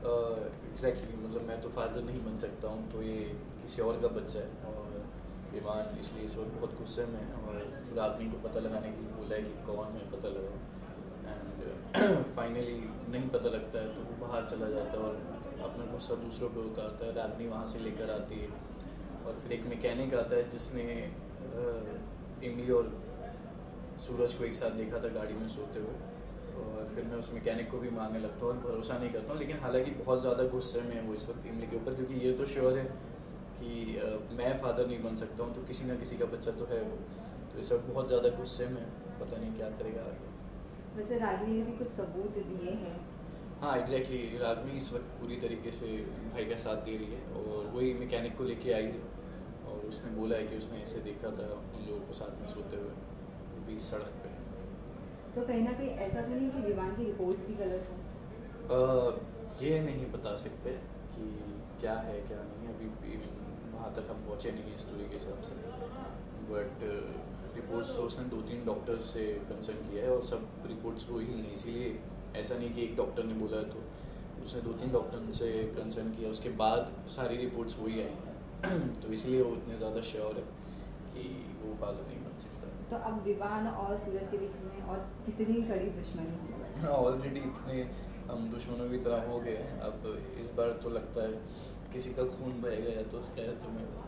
Exactly मतलब मैं तो फादर नहीं बन सकता हूँ, तो ये किसी और का बच्चा है। और ईमान इसलिए इस वक्त बहुत गुस्से में है और पूरा आदमी को पता लगाने के लिए बोला है कि कौन है, पता लगाओ। एंड फाइनली नहीं पता लगता है तो वो बाहर चला जाता है और अपना गुस्सा दूसरों पे उतारता है। रागनी वहाँ से लेकर आती है और फिर एक मैकेनिक आता है जिसने इमली और सूरज को एक साथ देखा था गाड़ी में सोते हुए। और फिर मैं उस मैकेनिक को भी मारने लगता हूँ और भरोसा नहीं करता हूँ, लेकिन हालांकि बहुत ज़्यादा गुस्से में है वो इस वक्त इमली के ऊपर, क्योंकि ये तो श्योर है कि मैं फादर नहीं बन सकता हूँ, तो किसी ना किसी का बच्चा तो है वो। तो इस वक्त बहुत ज़्यादा गुस्से में है, पता नहीं क्या करेगा आगे। वैसे रागिनी ने भी कुछ सबूत दिए हैं। हाँ एग्जैक्टली रागनी इस वक्त पूरी तरीके से भाई का साथ दे रही है और वही मैकेनिक को लेके आई है और उसने बोला है कि उसने ऐसे देखा था उन लोगों को साथ में सोते हुए, वो भी सड़क पे। तो कहीं ना कहीं ऐसा तो नहीं कि विवान की रिपोर्ट्स भी गलत हो? ये नहीं बता सकते कि क्या है क्या नहीं, अभी वहाँ तक हम पहुँचे नहीं हैं स्टोरी के हिसाब से। बट रिपोर्ट्स तो उसने 2-3 डॉक्टर्स से कंसर्न किया है और सब रिपोर्ट्स वही हैं, इसीलिए ऐसा नहीं कि एक डॉक्टर ने बोला है, तो उसने 2-3 डॉक्टर से कंसर्न किया, उसके बाद सारी रिपोर्ट्स वही आई हैं। तो इसलिए वो इतने ज़्यादा श्योर है कि वो फादर नहीं बन सकता। तो अब विवान और सूरज के बीच में और कितनी कड़ी दुश्मनी हो? ऑलरेडी इतने हम दुश्मनों की तरह हो गए हैं, अब इस बार तो लगता है किसी का खून बहेगा या तो उसका है तो मेरा।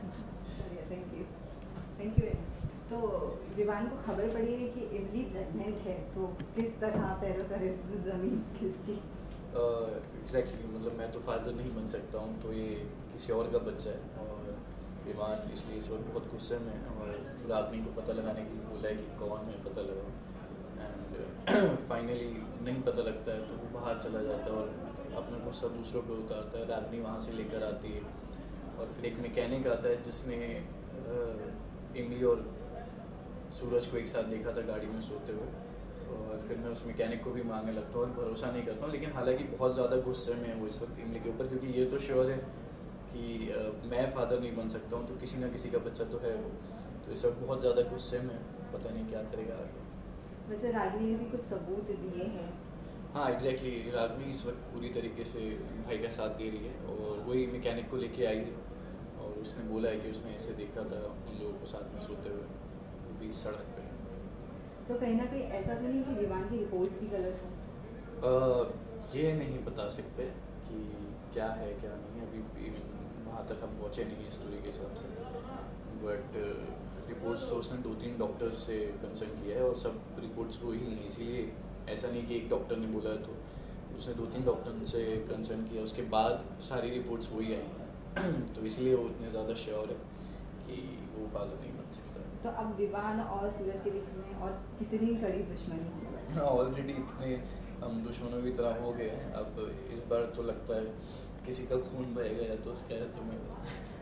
Thank you. तो विवान को खबर पड़ी है कि इमली प्रेग्नेंट है, तो किस तरह पैरों तले जमीन खिसकी? एग्जैक्टली मतलब मैं तो फादर नहीं बन सकता हूँ, तो ये किसी और का बच्चा है। और ईमान इसलिए इस वक्त बहुत गुस्से में है और पूरा आदमी को पता लगाने के लिए बोला है कि कौन है, पता लगाओ। एंड फाइनली नहीं पता लगता है तो वो बाहर चला जाता है और अपना गुस्सा दूसरों पे उतारता है। रागनी वहाँ से लेकर आती है और फिर एक मैकेनिक आता है जिसने इमली और सूरज को एक साथ देखा था गाड़ी में सोते हुए। और फिर मैं उस मैकेनिक को भी मारने लगता हूँ और भरोसा नहीं करता हूँ, लेकिन हालांकि बहुत ज़्यादा गुस्से में है वो इस वक्त इमली के ऊपर, क्योंकि ये तो श्योर है कि मैं फादर नहीं बन सकता हूँ, तो किसी ना किसी का बच्चा तो है वो। तो इस वक्त बहुत ज़्यादा गुस्से में है, पता नहीं क्या करेगा आगे। वैसे रागिनी ने भी कुछ सबूत दिए हैं। हाँ एग्जैक्टली रागनी इस वक्त पूरी तरीके से भाई का साथ दे रही है और वही मैकेनिक को लेके आई है और उसने बोला है कि उसने ऐसे देखा था उन लोगों को साथ में सोते हुए, वो भी सड़क पे। तो कहीं ना कहीं ऐसा तो नहीं कि विवान की रिपोर्ट्स भी गलत हो? ये नहीं बता सकते कि क्या है क्या नहीं, अभी वहाँ तक हम पहुँचे नहीं हैं स्टोरी के हिसाब से। बट रिपोर्ट्स तो उसने 2-3 डॉक्टर्स से कंसर्न किया है और सब रिपोर्ट्स वही हैं, इसीलिए ऐसा नहीं कि एक डॉक्टर ने बोला है, तो उसने 2-3 डॉक्टर से कंसर्न किया, उसके बाद सारी रिपोर्ट्स वही आई हैं। तो इसलिए वो इतने ज़्यादा श्योर है कि वो फादर नहीं बन सकता। तो अब विवान और सूरज के बीच में और कितनी कड़ी दुश्मनी हो? ऑलरेडी इतने हम दुश्मनों की तरह हो गए हैं, अब इस बार तो लगता है किसी का खून बहेगा या तो उसका है तो मेरा।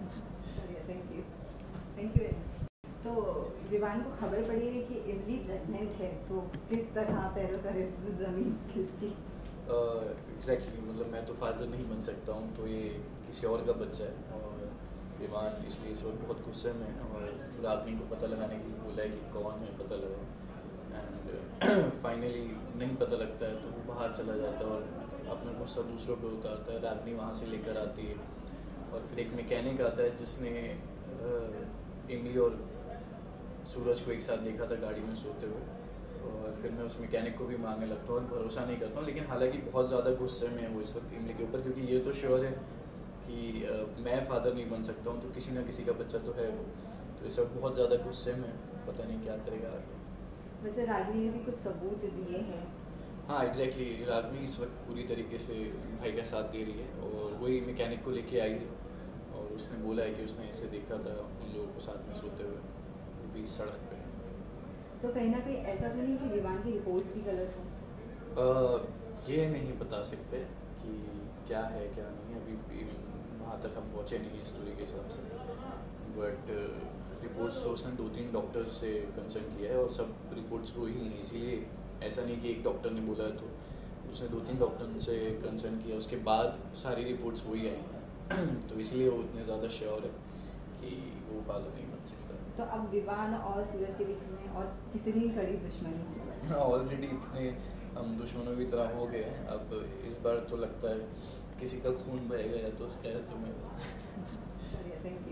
Thank you. तो विवान को खबर पड़ी है कि इमली प्रेग्नेंट है, तो किस तरह पैरों तले जमीन खिसकी? एग्जैक्टली मतलब मैं तो फादर नहीं बन सकता हूँ, तो ये किसी और का बच्चा है। और ईमान इसलिए इस वक्त बहुत गुस्से में है और पूरा आदमी को पता लगाने के लिए बोला है कि कौन है, पता लगाओ। एंड फाइनली नहीं पता लगता है तो वो बाहर चला जाता है और अपना गुस्सा दूसरों पे उतारता है। रागनी वहाँ से लेकर आती है और फिर एक मैकेनिक आता है जिसने इमली और सूरज को एक साथ देखा था गाड़ी में सोते हुए। और फिर मैं उस मैकेनिक को भी मारने लगता हूँ और भरोसा नहीं करता हूँ, लेकिन हालांकि बहुत ज़्यादा गुस्से में है वो इस वक्त इमली के ऊपर, क्योंकि ये तो श्योर है कि मैं फादर नहीं बन सकता हूँ, तो किसी ना किसी का बच्चा तो है वो। तो इस वक्त बहुत ज़्यादा गुस्से में है, पता नहीं क्या करेगा आगे। वैसे रागिनी ने भी कुछ सबूत दिए हैं। हाँ एग्जैक्टली रागनी इस वक्त पूरी तरीके से भाई का साथ दे रही है और वही मैकेनिक को लेके आई है और उसने बोला है कि उसने ऐसे देखा था उन लोगों को साथ में सोते हुए, वो भी सड़क पे। तो कहीं ना कहीं ऐसा तो नहीं कि विवान की रिपोर्ट्स भी गलत हो? ये नहीं बता सकते कि क्या है क्या नहीं, अभी वहाँ तक हम पहुँचे नहीं हैं स्टोरी के हिसाब से। बट रिपोर्ट्स तो उसने 2-3 डॉक्टर्स से कंसर्न किया है और सब रिपोर्ट्स वही हैं, इसीलिए ऐसा नहीं कि एक डॉक्टर ने बोला है, तो उसने 2-3 डॉक्टर से कंसर्न किया, उसके बाद सारी रिपोर्ट्स वही आई हैं। तो इसलिए वो इतने ज़्यादा श्योर है कि वो फादर नहीं बन सकता। तो अब विवान और सूरज के बीच में और कितनी कड़ी दुश्मनी हो? ऑलरेडी इतने हम दुश्मनों की तरह हो गए हैं, अब इस बार तो लगता है किसी का खून बहेगा या तो उसका है तुम्हें चलिए, thank you.